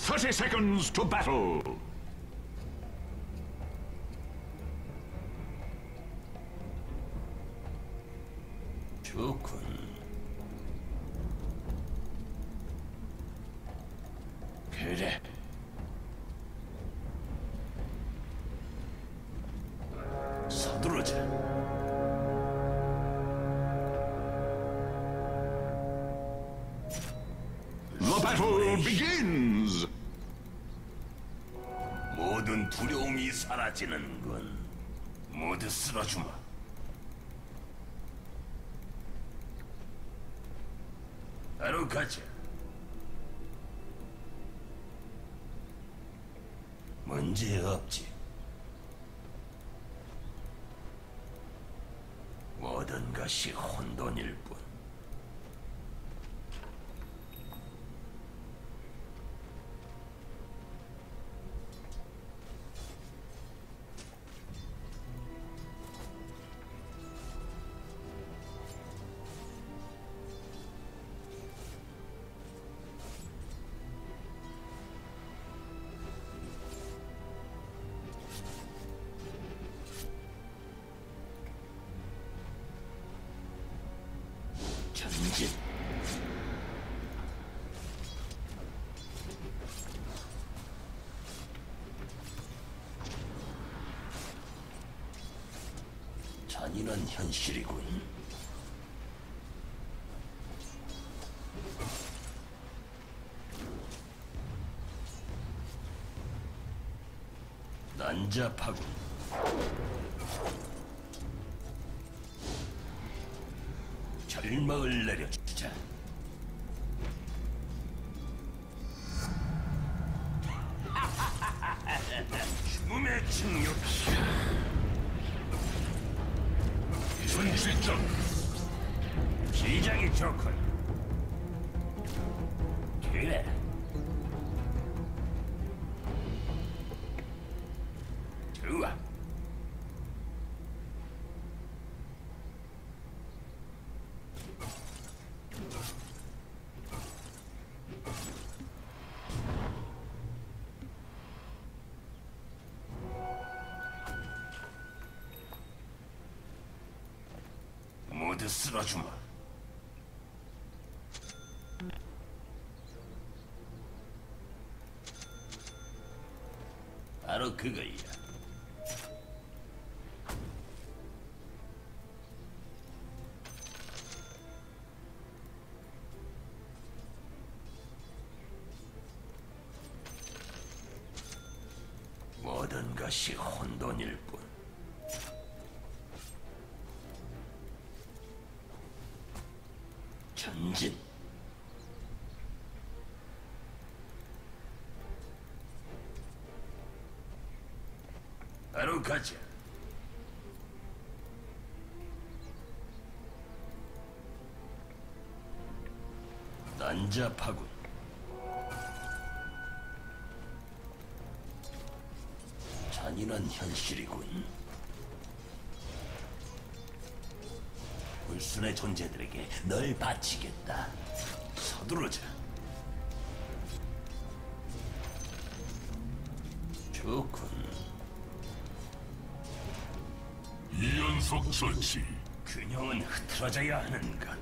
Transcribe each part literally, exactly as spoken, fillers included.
thirty seconds to battle. 좋군. 그래. 서두르자. The battle begins. 모든 두려움이 사라지는군. 모두 쓸어주마. 바로 가자. 문제 없지. 모든 것이 혼돈일 뿐. 전진. 잔인한 현실이군. 난잡하군. 절망을 내려주자. 죽음의 증력. 전진점. 시작이 좋군. 그래. 좋아. 모두 쓸어주마. 바로 그거야. 모든 것이 혼돈일 뿐. 전진. 바로 가자. 난잡하군. 잔인한 현실이군. 불순의 존재들에게 널 바치겠다. 서두르자. 좋군. 이연속 처치. 균형은 흐트러져야 하는 것.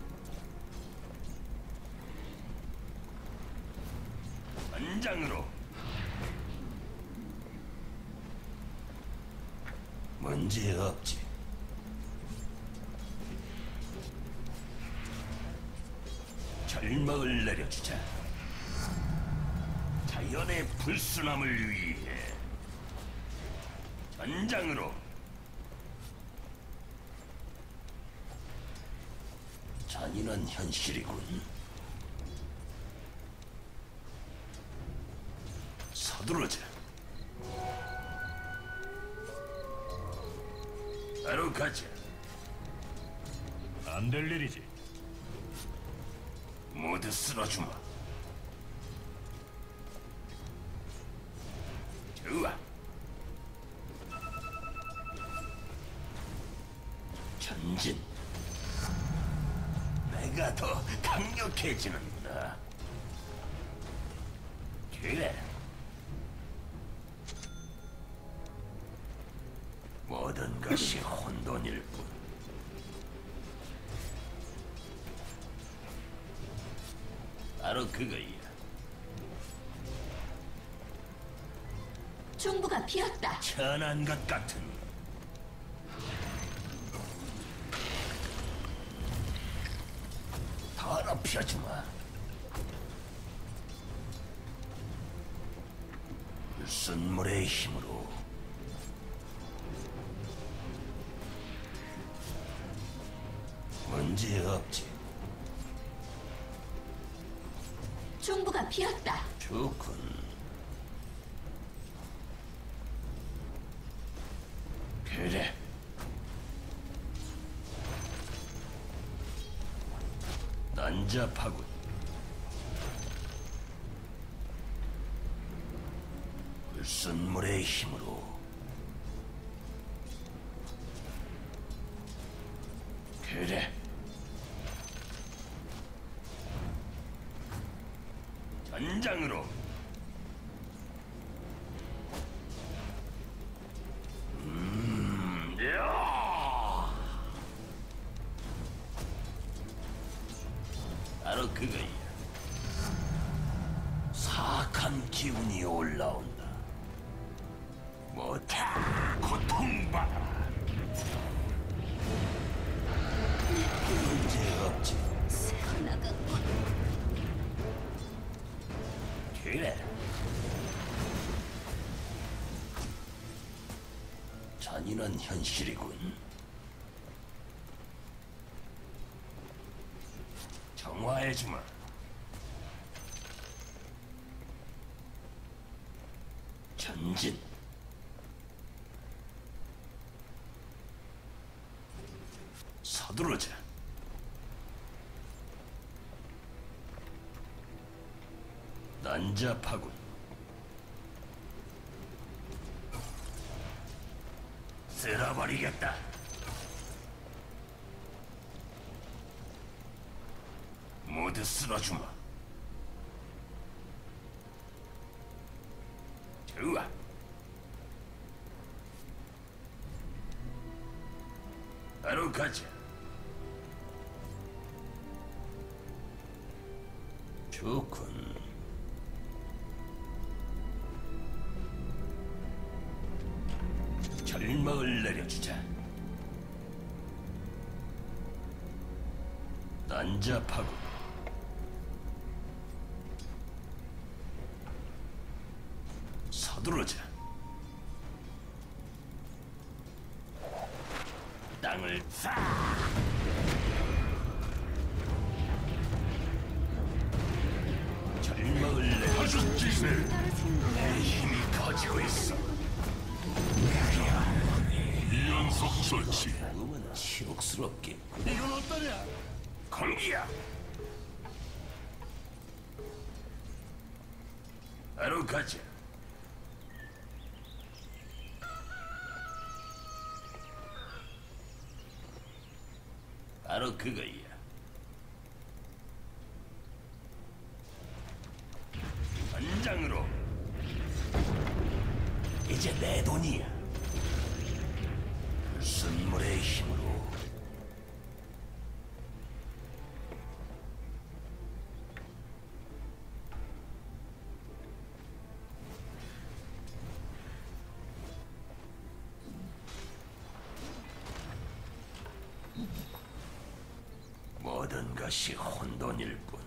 전장으로. 문제 없지. 절망을 내려주자. 자연의 불순함을 위해. 전장으로. 잔인한 현실이군. 서두르자. 바로 가자. 안 될 일이지. 모두 쓸어주마. 좋아. 전진. 내가 더 강력해지는다. 그래. 모든 것이 혼돈일 뿐. 바로 그거야. 총부가 비었다. 천한 것 같은. 더럽혀주마. 불순물의 힘으로 문제 없지. 총부가 비었다. 좋군. 그래. 난잡하군. 불순물의 힘으로 그래. 전장으로. 음, 야! 바로 그거야. 사악한 기운이 올라온다. 못해. 고통받아. 문제 없지. 새어나갔군. 그래. 잔인한 현실이군. 정화해주마. 전진. 서두르자. 난잡하군. 쓸어버리겠다. 모두 쓸어주마. 좋아. 바로 가자. 좋군. 절망을 내려주자. 난잡하고 서두르자. 땅을 싹. 절망을 내려주지. 내 힘이 커지고 있어. 연속 처치. 몸은 치욕스럽게. 이건 어떠냐? 공기야. 바로 가자. 바로 그거야. 전장으로. 이제 내 돈이야. 불순물의 힘으로. 모든 것이 혼돈일 뿐.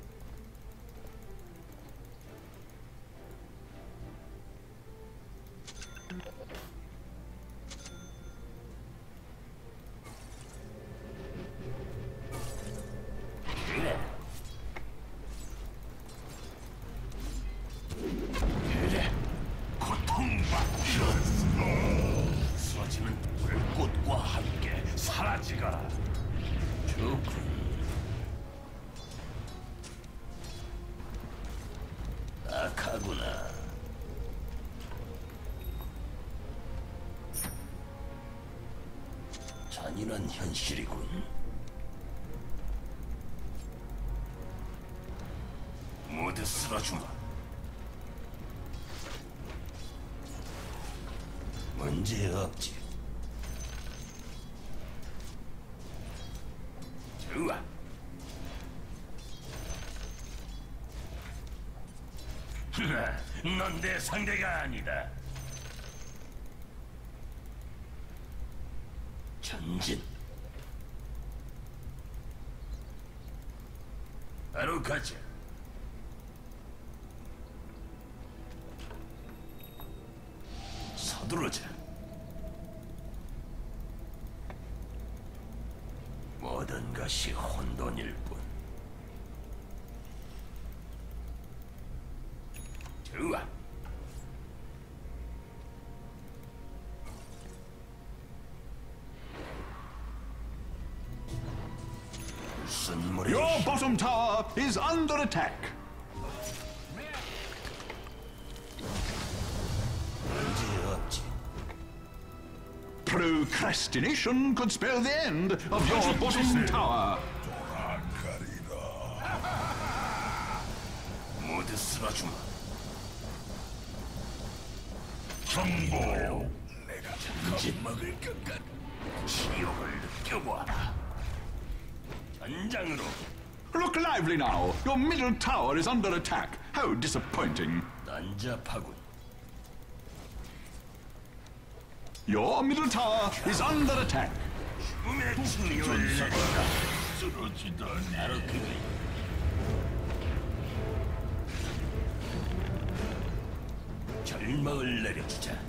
그래. 그래. 고통받기. 쓰러지는 불꽃과 함께 사라지거라. 좋군. 악하구나. 잔인한 현실이군. 모두 쓸어주마. 문제 없지. 좋아. 넌 내 상대가 아니다. 전진. 바로 가자. 서두르자. 모든 것이 혼돈일 뿐. 좋아. 무슨 물이 Your bottom tower is under attack. 문제 없지. Procrastination could spell the end of your bottom tower. 모두 쓰러주마. 정보. 내가 전진 먹을 것 같. 지옥을 느껴봐라. 전장으로. Look lively now. Your middle tower is under attack. How disappointing. 난잡하군. Your middle tower is under attack. 꿈의 칭령을 내린다. 쓰러지다니. 바로 그거야. 절망을 내려주자.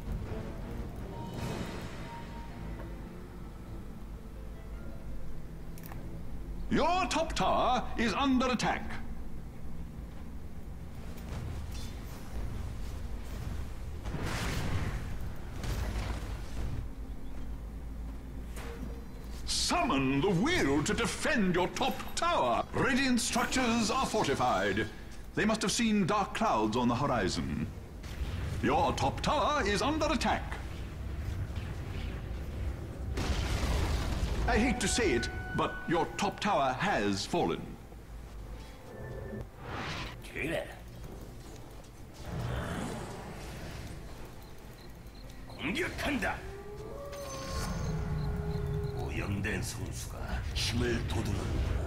Your top tower is under attack. Summon the will to defend your top tower. Radiant structures are fortified. They must have seen dark clouds on the horizon. Your top tower is under attack. I hate to say it, but your top tower has fallen. 그래. 공격한다. 오염된 성수가 힘을 돋우는구나.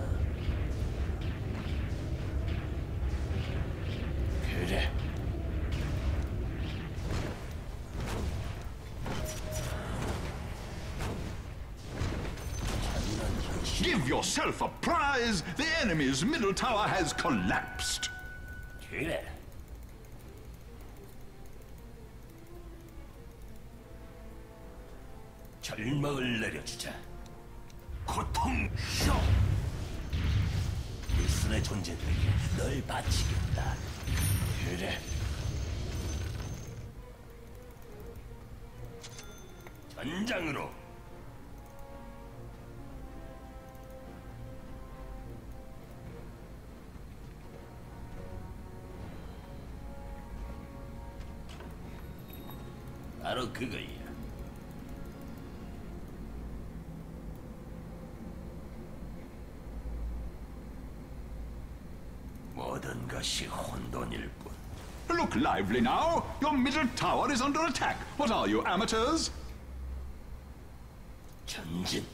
그래. Give yourself a prize! The enemy's middle tower has collapsed. 그래. 절망을 내려주자. 고통 쇼. wilson의 존재들에게 널 바치겠다. 그래. 전장으로. 바로 그거야. 모든 것이 혼돈일 뿐. Look lively now. Your middle tower is under attack. What are you, amateurs? 전진.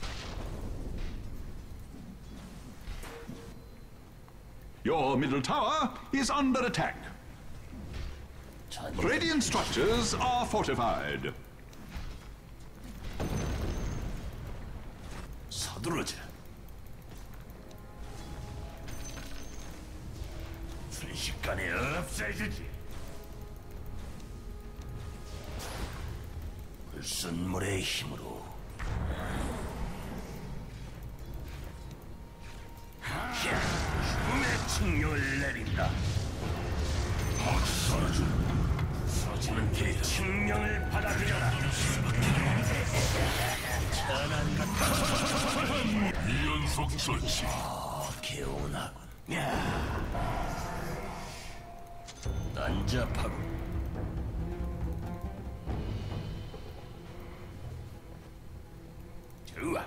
Your middle tower is under attack. 전진. Radiant structures are fortified. 서두르자. 순식간에 없애주지. 불순물의 힘으로. 죽음의 칭령을 내린다. 서러주. 서러지는 그 칭령을 받아들여라. 천한 같다. 연속 처치. 어, 개운하군. 야. 난잡하군. 좋아.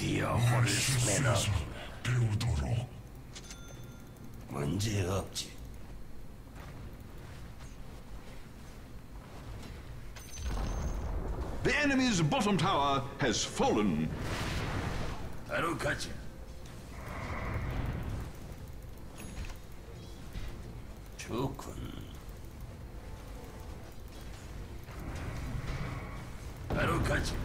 드디어 화를 내나. 배우도록. 문제 없지. The enemy's bottom tower has fallen. 바로 가자. 좋군. 바로 가자.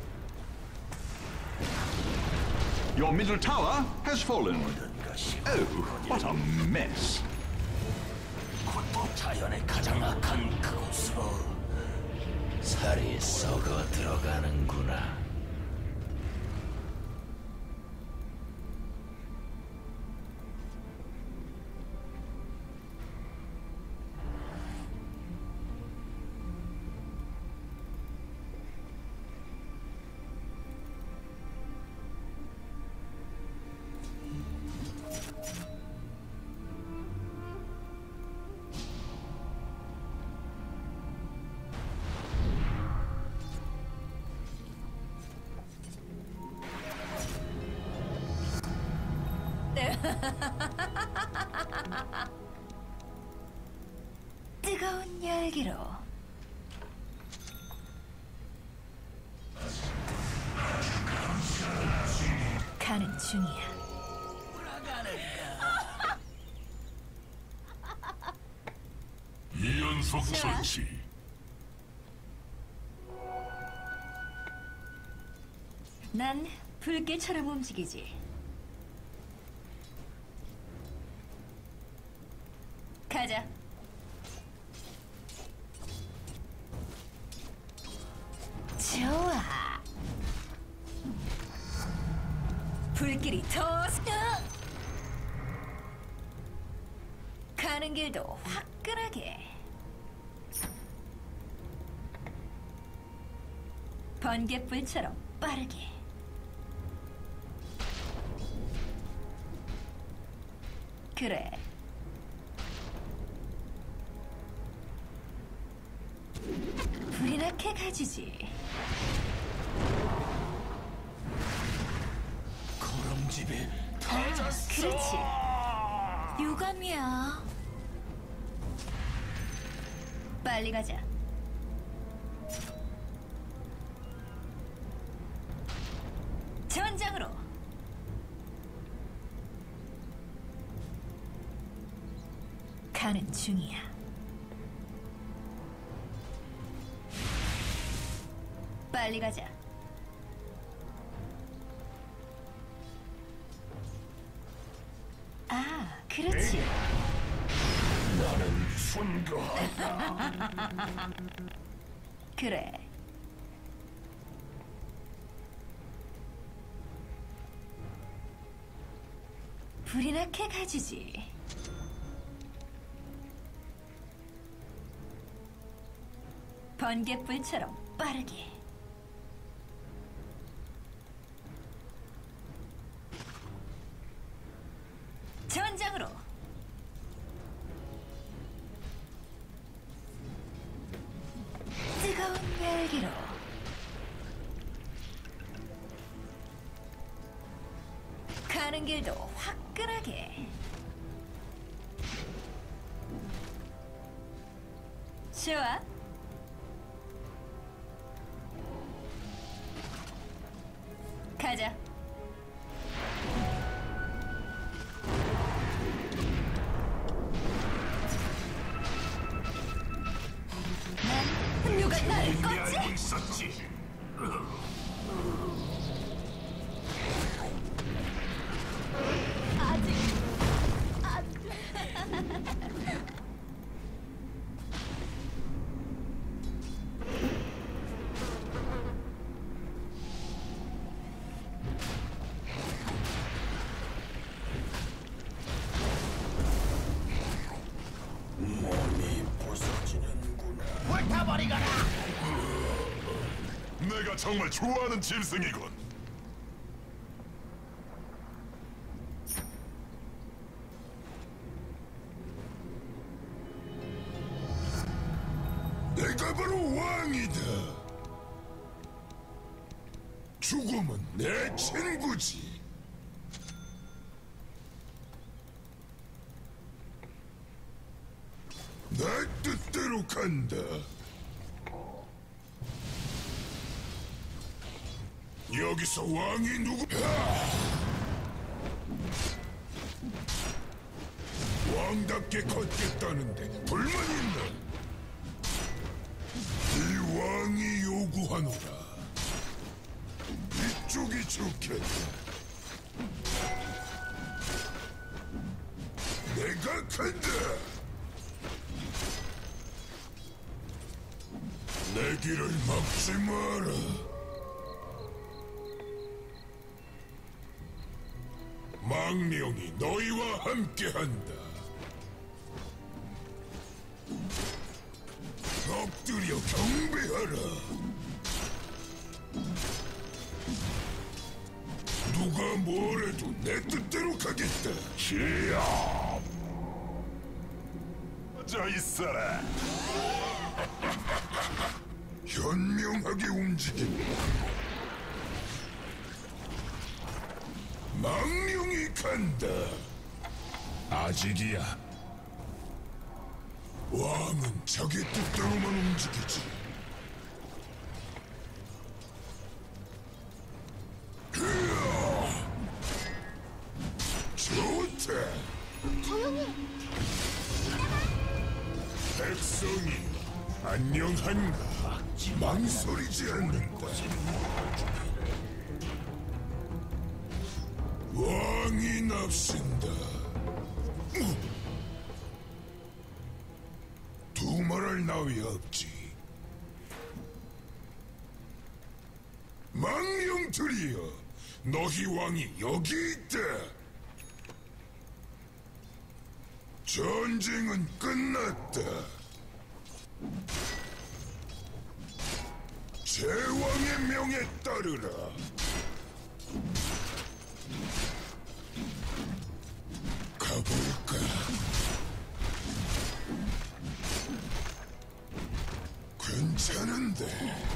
Your middle tower has fallen. 모든 것이 Oh, what a mess. 곧또 자연의 가장 악한 그곳으로 살이 썩어 들어가는구나. 뜨거운 열기로 가는 중이야. 이연속 설치. 난 불길처럼 움직이지. 가자. 좋아. 불길이 더 스- 가는 길도 화끈하게. 번갯불처럼 빠르게. 그래. 불이 나게 가지지. 거름집에 아, 그렇지. 유감이야. 빨리 가자. 전장으로. 가는 중이야. 빨리 가자. 아, 그렇지. 나는 순교한다. 그래. 불이 나게 가지지. 번갯불처럼 빠르게. 전장으로. 뜨거운 열기로. 가는 길도 화끈하게. 좋아. 가자. 난 누가 나를 껐지? 알고 있었지. 몸이 부서지는구나. 내가 정말 좋아하는 짐승이군. 내가 바로 왕이다. 죽음은 내 친구지. 내 뜻대로 간다. 여기서 왕이 누구? 왕답게 걷겠다는데 불만 있나? 이 왕이 요구하노라. 이쪽이 좋겠다. 내가 간다. 내 길을 막지 마라. 망령이 너희와 함께한다. 엎드려 경배하라. 누가 뭐래도 내 뜻대로 가겠다. 시야. 저 있어라. 현명하게 움직인다. 망령이 간다. 아직이야. 왕은 자기 뜻대로만 움직이지. 으아! 좋다. 백성이 안녕한가? 망설이지 않는다. 왕이 납신다. 두말할 나위 없지. 망령들이여, 너희 왕이 여기 있다. 전쟁은 끝났다. 제왕의 명에 따르라. 가볼까? 괜찮은데.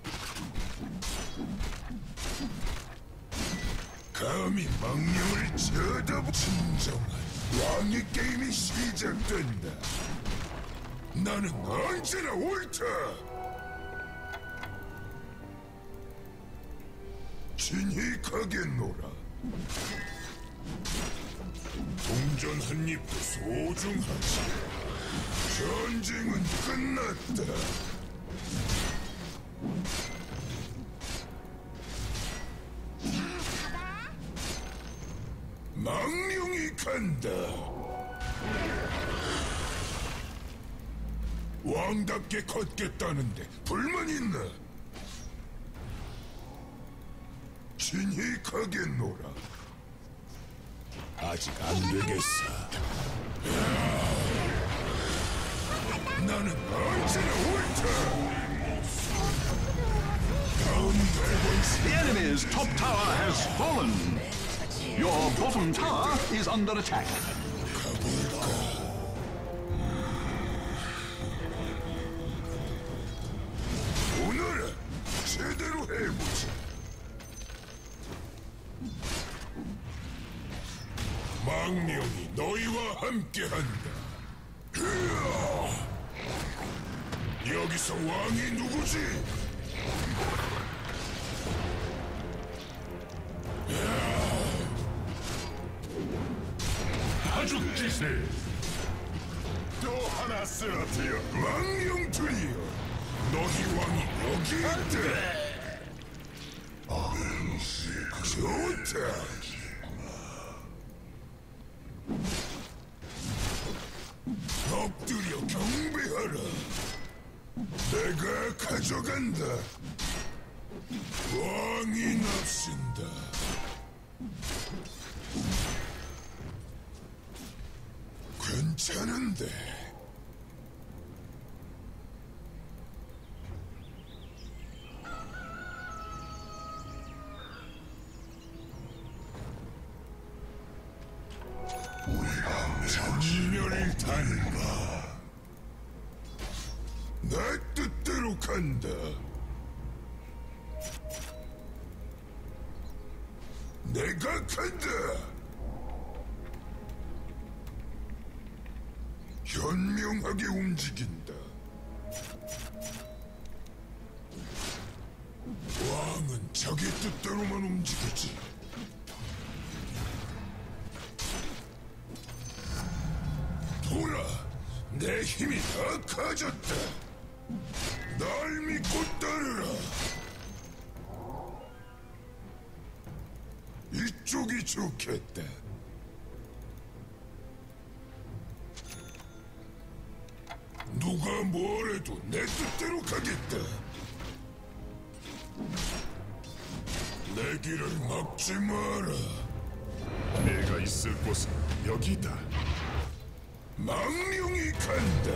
감히 망령을 쳐다보. 진정한 왕의 게임이 시작된다. 나는 언제나 옳다. 진익하겠노라. 동전 한 입도 소중하지. 전쟁은 끝났다. 망령이 간다. 왕답게 걷겠다는데 불만 있나? 진익하겠노라. 아직 안 되겠어. 나는 언제나 옳다. 다음 The 대본 enemy's top tower has fallen. Your bottom tower is under attack. 오늘은 제대로 해보자. 망령이 너희와 함께한다. 으아! 여기서 왕이 누구지? 파죽지세. 또 하나 쓰러뜨려. 망령들이여, 너희 왕이 여기 있다. 좋다. 엎드려 경배하라. 내가 가져간다. 왕이 납신다. 괜찮은데. 전멸단가. 내 뜻대로 간다. 내가 간다. 현명하게 움직인다. 왕은 자기 뜻대로만 움직이지. 돌아, 내 힘이 다 가졌다. 날 믿고 따르라. 이쪽이 좋겠다. 누가 뭐래도 내 뜻대로 가겠다. 내 길을 막지 마라. 내가 있을 곳은 여기다. 망령이 간다.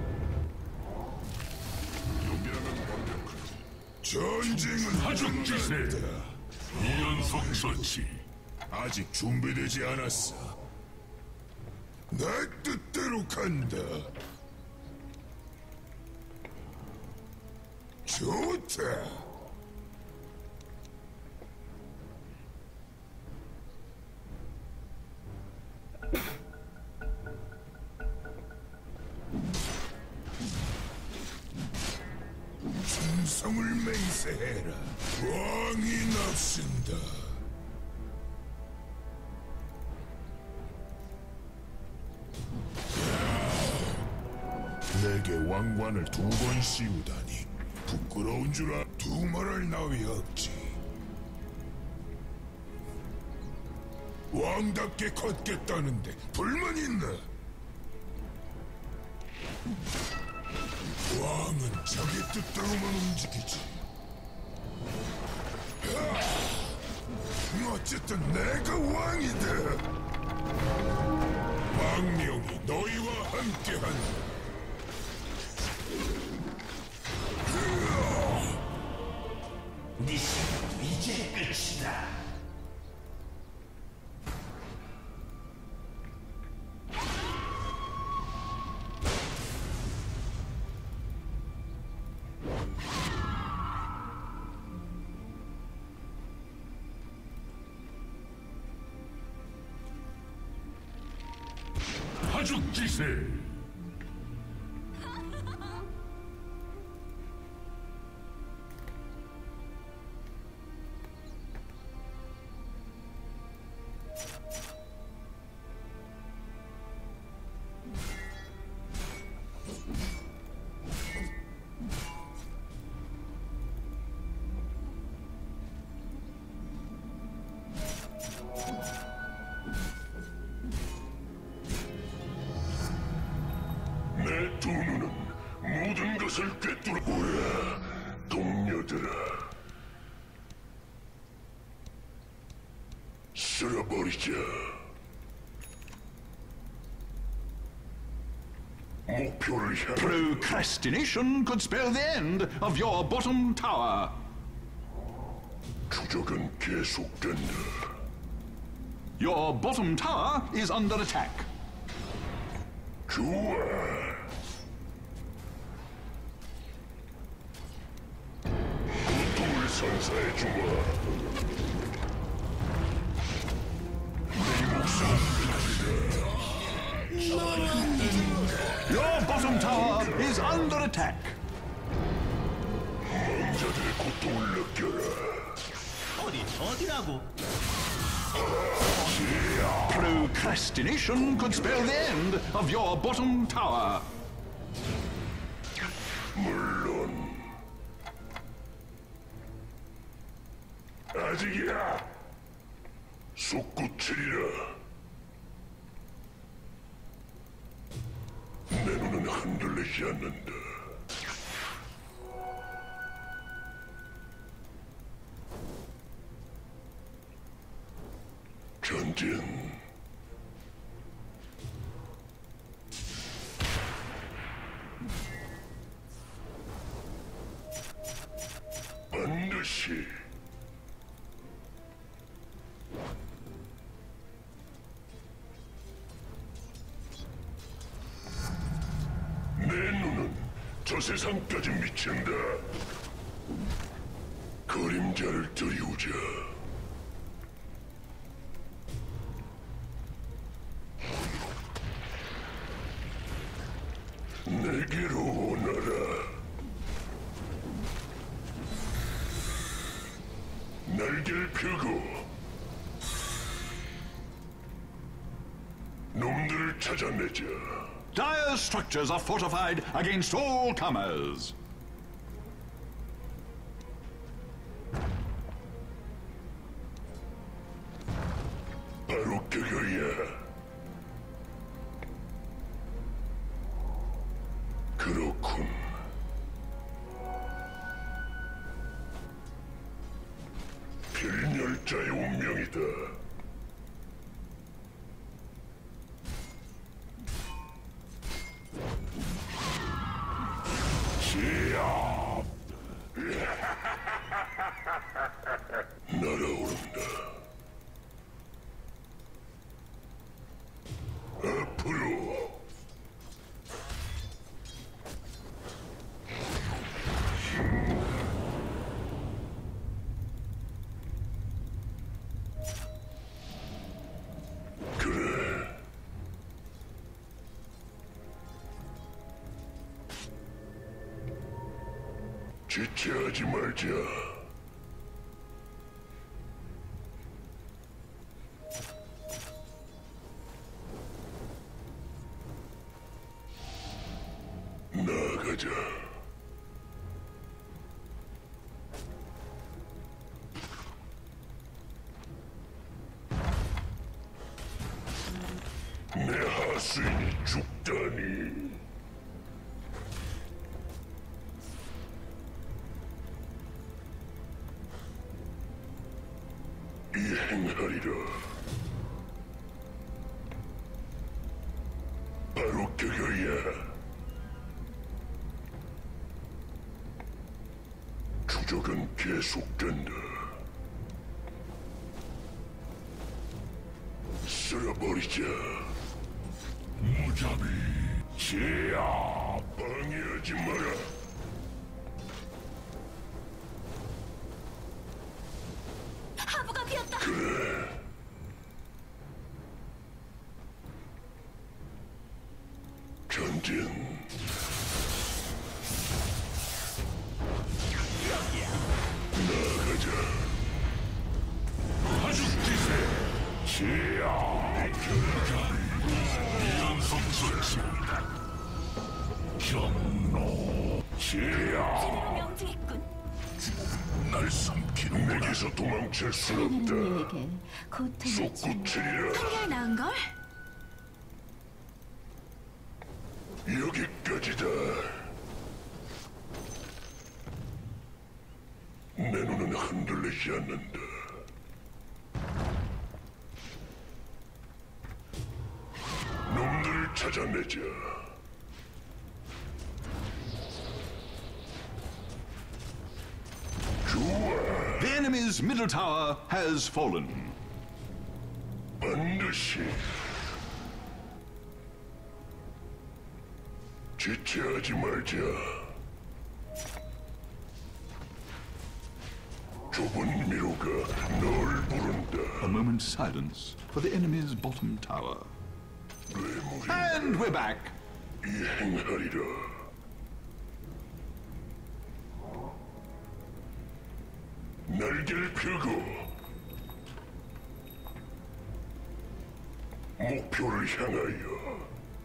여기라면 완벽하지. 전쟁은 하중지세. 끝났다. 이연속 처치. 아직 준비되지 않았어. 내 뜻대로 간다. 좋다. 충성을 맹세해라. 왕이 납신다. 내게 왕관을 두 번 씌우다니 부끄러운 줄 알. 두말할 나위 없지. 왕답게 걷겠다는데 불만 있나? 왕은 자기 뜻대로만 움직이지. 아, 어쨌든 내가 왕이다. 망령이 너희와 함께한다. 네 시간 이제 끝이다. 하죽지세. 내 두 눈은 모든 것을 꿰뚫어 보라. 동료들아, 쓸어버리자. 목표를 향해 Procrastination could spell the end of your bottom tower. 추적은 계속된다. Your bottom tower is under attack. 좋아. 고통을 선사해주마. 내 목숨을 Your bottom tower is under attack. 망자들의 고통을 느껴라. 어디 어디라고? Procrastination could spell the end of your bottom tower. 물론 아직이야. 솟구치리라. 내 눈은 흔들리지 않는다. 전진. 반드시. 내 눈은 저 세상까지 미친다. 그림자를 들이우자. 내게로 오너라. 날개를 펴고 놈들을 찾아내자. Dire structures are fortified against all comers. 바로 그거야. 그렇군. 필멸자의 운명이다. 시야. 날아오른다. 앞으로. 그래. 지체하지 말자. 나가자. 내 하수인이 죽다니. 이행하리라. 바로 그거야. 추적은 계속된다. 쓸어버리자. 무자비. 제야. 방해하지 마라. 하부가 비었다. 그래. 전진. 나가자. 하죽지세. 제야. 연성술수입니다. 경로. 제야. 명중했군. 날 삼키는 내게서 도망칠 순 없다. 우리에게 고통을 주는 솟구치리라. 한결 나은걸? 여기까지다. 내 눈은 흔들리지 않는다. 놈들을 찾아내자. 좋아. The enemy's middle tower has fallen. 반드시. 지체하지 말자. 좁은 미로가 널 부른다. A moment's silence for the enemy's bottom tower. 뇌물이 And we're back. 이행하리라. 날개를 펴고 목표를 향하여.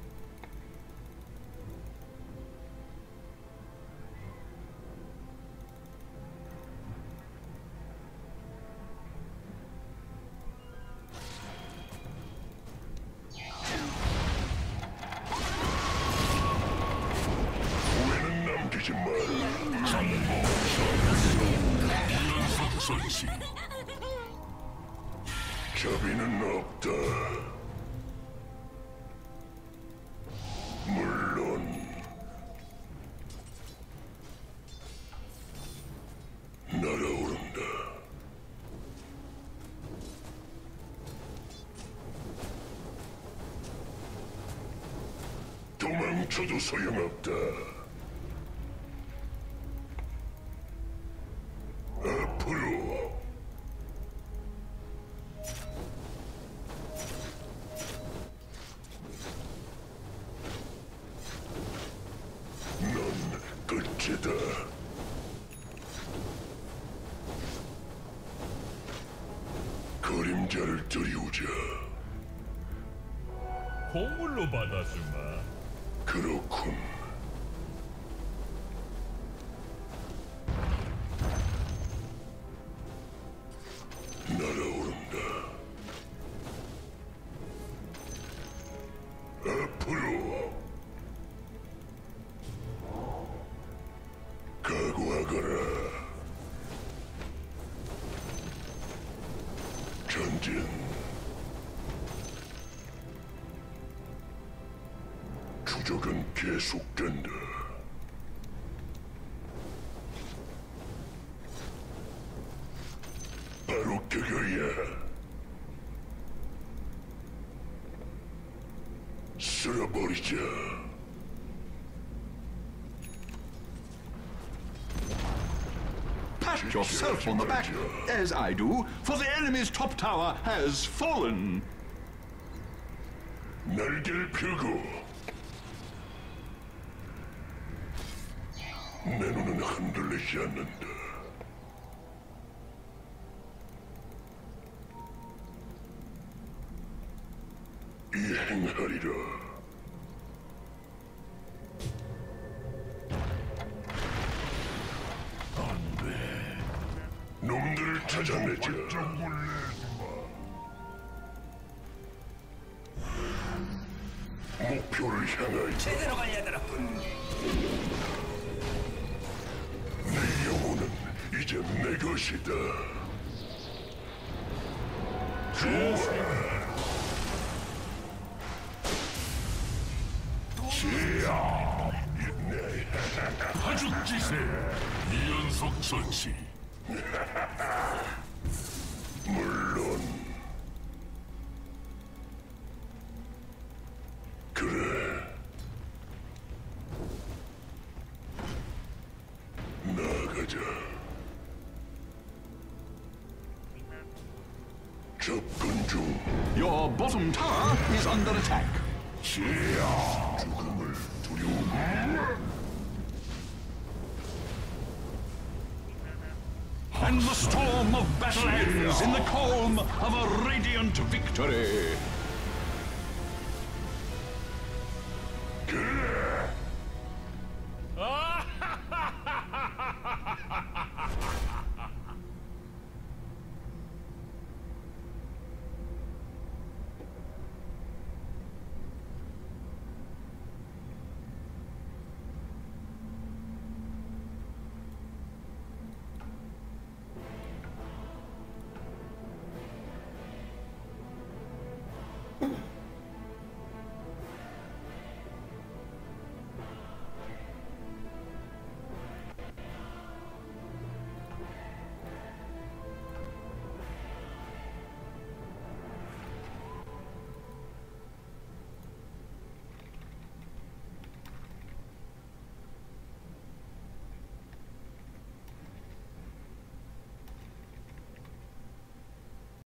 후회는 남기지 마라. 정보 손씨. 자비는 없다. 물론 날아오른다. 도망쳐도 소용없다. 앞으로. 번째다. 그림자를 들이우자. 공물로 받아주마. 그렇군. 날아오른다. 앞으로 각오하거라. 전진. 추적은 계속된다. 바로 그거야. 쓸어버리자. Pat yourself on the back, as I do, for the enemy's top tower has fallen. 날개를 펴고 내 눈은 흔들리지 않는다. 이행하리라. 안돼. 놈들을 찾아내자. 목표를 향하여 제대로 걸려들었군. 내 영혼은 이제 내 것이다. 좋아. 지야. 가죽 기세. 이연속 처치. 물론 그래. 나가자. 접근 중. Your bottom tower is under attack. 지야. 죽음을 두려워. And the storm of battle ends in the calm of a radiant victory.